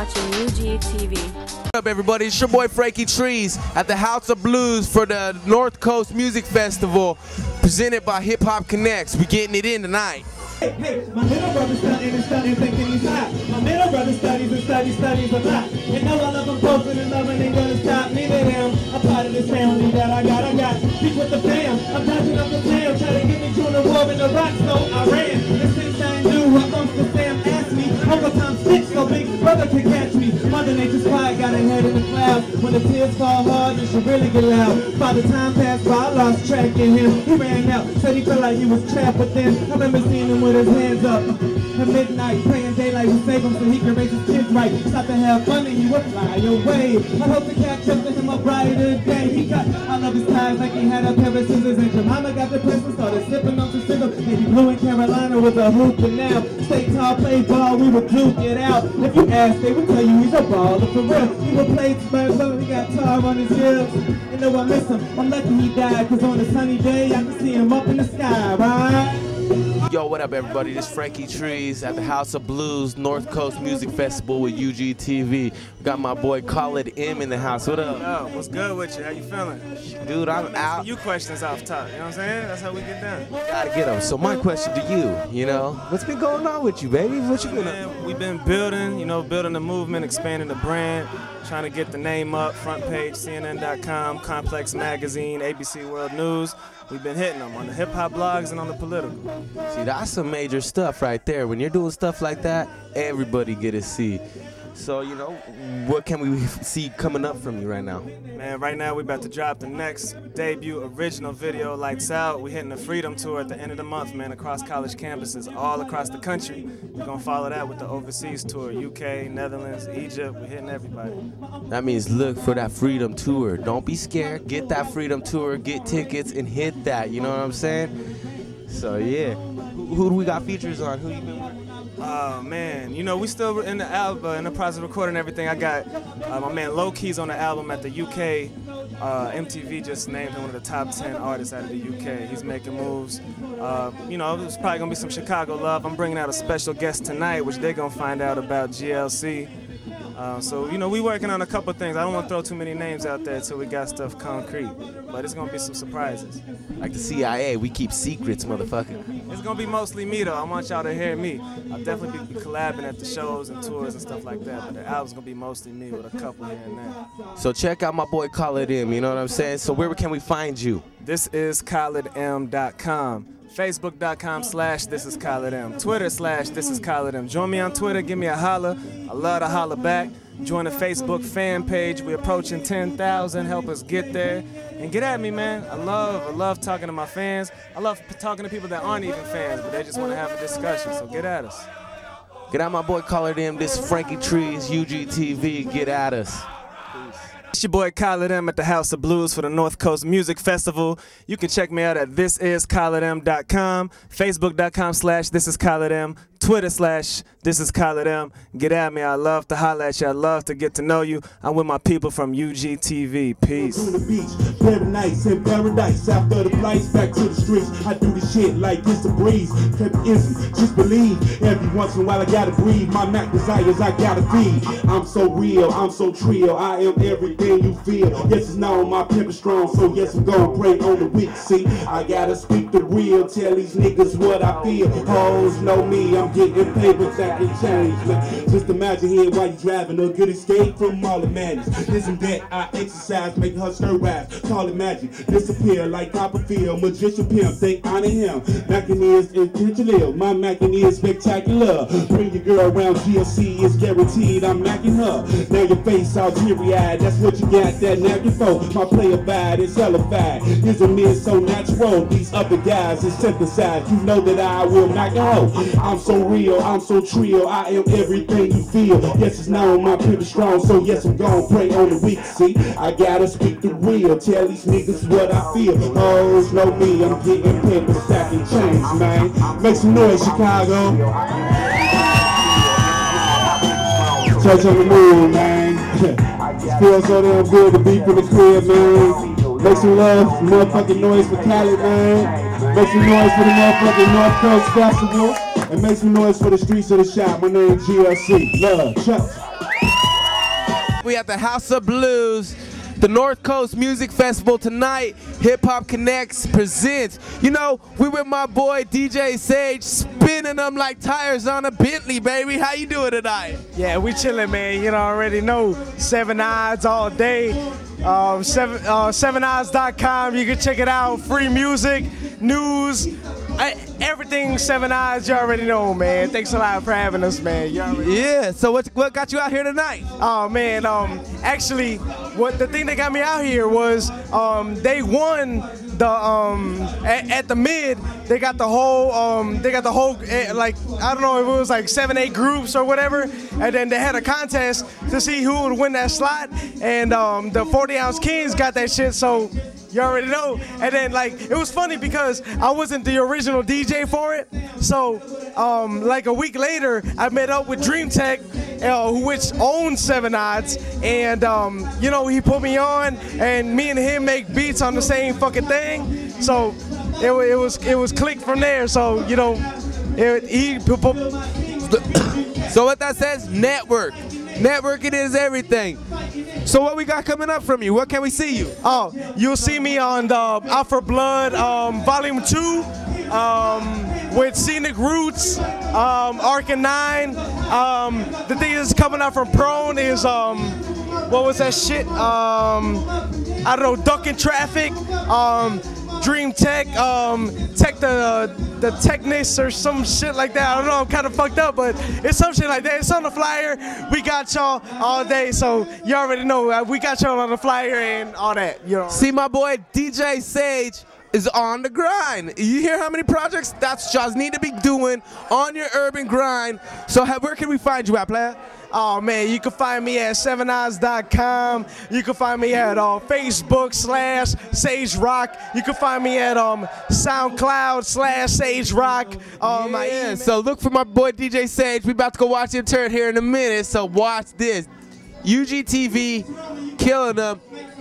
watching UGTV. What's up, everybody? It's your boy Frankie Trees at the House of Blues for the North Coast Music Festival, presented by Hip Hop Connects. We getting it in tonight. Hey, my little brother studying and studying, thinking he's hot. My middle brother studies and studies a lot. And know I love him posting and loving ain't gonna stop me to him. I'm part of this family that I got. Speak with the fam. I'm touching up the town, trying to get me through the war in the rock, so I ran. And since I knew what Uncle Sam asked me, Uncle Tom snitched so big brother can catch me. Mother Nature's quiet, got her head in the clouds. When the tears fall hard, it should really get loud. By the time passed by, I lost track of him. He ran out, said he felt like he was trapped, but then I remember seeing him with his hands up at midnight, praying daylight would save him so he could raise his kids right. Stop to have fun and he would fly away. I hope to catch up to him a brighter day. He got all of his ties like he had a pair of scissors, and Jemima got the press and started sipping on some sizzle. Maybe Blue in Carolina was a hoop, and now State Tall played ball, we would duke it out. If you ask, they would tell you he's a baller for real. He would play Spurs, so he got tar on his hips. You know I miss him, I'm lucky he died, cause on a sunny day I can see him up in the sky, right? Yo, what up, everybody? This is Frankie Trees at the House of Blues North Coast Music Festival with UGTV. We got my boy Khalid M in the house. What up? Yo, what's good with you? How you feeling? Dude, I'm out. You questions off top, you know what I'm saying? That's how we get done. Gotta get them. So my question to you, what's been going on with you, baby? What you been up? We've been building, building the movement, expanding the brand, trying to get the name up, front page, CNN.com, Complex Magazine, ABC World News. We've been hitting them on the hip-hop blogs and on the political. See, that's some major stuff right there. When you're doing stuff like that, everybody get to see. So, what can we see coming up from you right now? Man, right now we're about to drop the next debut original video, Lights Out. We're hitting the Freedom Tour at the end of the month, man, across college campuses all across the country. We're going to follow that with the overseas tour, UK, Netherlands, Egypt. We're hitting everybody. That means look for that Freedom Tour. Don't be scared. Get that Freedom Tour, get tickets, and hit that. You know what I'm saying? So, yeah. Who do we got features on? Who you been working? Oh man, we still in the album, in the process of recording everything. I got my man Low Keys on the album at the UK. MTV just named him one of the top 10 artists out of the UK. He's making moves. There's probably gonna be some Chicago love. I'm bringing out a special guest tonight, which they're gonna find out about GLC. So we working on a couple things. I don't want to throw too many names out there until we got stuff concrete, but it's gonna be some surprises. Like the CIA, we keep secrets, motherfucker. It's gonna be mostly me though. I want y'all to hear me. I'll definitely be collabing at the shows and tours and stuff like that, but the album's gonna be mostly me with a couple here and there. So check out my boy Khalid M, you know what I'm saying? So where can we find you? This is KhalidM.com. Facebook.com/thisisKhalidM. Twitter/thisisKhalidM. Join me on Twitter, give me a holler. I love to holler back. Join the Facebook fan page. We're approaching 10,000. Help us get there. And get at me, man. I love talking to my fans. I love talking to people that aren't even fans, but they just want to have a discussion. So get at us. Get at my boy Khalid M. This is Frankie Trees, UGTV. Get at us. It's your boy Khalid M at the House of Blues for the North Coast Music Festival. You can check me out at thisiskhalidm.com, Facebook.com/thisisKhalidM, Twitter/thisisKhalidM. Get at me. I love to holler at you. I love to get to know you. I'm with my people from UGTV. Peace. On the beach, very nice in paradise. After the flights, back to the streets. I do the shit like it's a breeze. Kept easy, just believe. Every once in a while I gotta breathe. My Mac desires I gotta feed. I'm so real, I'm so trill. I am everything you feel. Yes, it's known my pimp is strong, so yes, I'm gonna pray on the weak. See, I gotta speak the real. Tell these niggas what I feel. Hoes know me, I'm getting paper that can change, man. Just imagine here while you driving a good escape from all the madness. This and that I exercise, making her stir rise. Call it magic, disappear like Copperfield. Magician pimp, they honor him. Mackin' is intentional, my Mackin' is spectacular. Bring your girl around, GLC is guaranteed. I'm macking her. Now your face all teary-eyed, that's what you got that napkin for. My player bad is hellified. Here's a man so natural. These other guys is synthesized. You know that I will knock a hoe. I'm so real, I'm so trill. I am everything you feel. Yes, it's known my pimp is strong, so yes, I'm gonna pray on the weak. See, I gotta speak the real. Tell these niggas what I feel. Hoes know me, I'm getting paper, stacking change, man. Make some noise, Chicago. Touch on the moon, man. Feels so damn good to be from the crib, man. Make some love, motherfucking noise for Khalid, man. Make some noise for the motherfucking North Coast Festival. And make some noise for the streets of the shop. My name is GLC. Love, Chuck. We at the House of Blues, the North Coast Music Festival tonight. Hip Hop Connects presents. You know, we with my boy DJ Sage, spinning them like tires on a Bentley, baby. How you doing tonight? Yeah, we chilling, man. You know, already know 7 Eyes all day. 7eyes.com. You can check it out. Free music, news, everything 7 Eyes. You already know, man. Thanks a lot for having us, man. You already Yeah. So what got you out here tonight? Oh man, actually, the thing that got me out here was they won the at the mid. They got the whole like, I don't know if it was like 7-8 groups or whatever, and then they had a contest to see who would win that slot, and the 40-ounce Kings got that shit. So you already know. And then, like, it was funny because I wasn't the original DJ for it. So, like a week later, I met up with Dream Tech, which owns 7 Odds, and you know, he put me on, and me and him make beats on the same fucking thing. So it was clicked from there. So, you know, So what that says, network. Networking is everything. So what we got coming up from you? What can we see you? Oh, you'll see me on the Out for Blood Volume 2 with Scenic Roots, Arcan 9. The thing that's coming out from Prone is, what was that shit? I don't know, Ducking Traffic, Dream Tech, Tech the Techness or some shit like that. I don't know, I'm kind of fucked up, but it's some shit like that. It's on the flyer. We got y'all all day, so you already know. We got y'all on the flyer and all that, you know. See, my boy DJ Sage is on the grind. You hear how many projects that y'all need to be doing on your urban grind. So where can we find you at, player? Oh man, you can find me at 7eyes.com. You can find me at Facebook/Sage Rock. You can find me at SoundCloud/Sage Rock. Yeah, so look for my boy DJ Sage. We about to go watch him turn here in a minute. So watch this. UGTV killing them.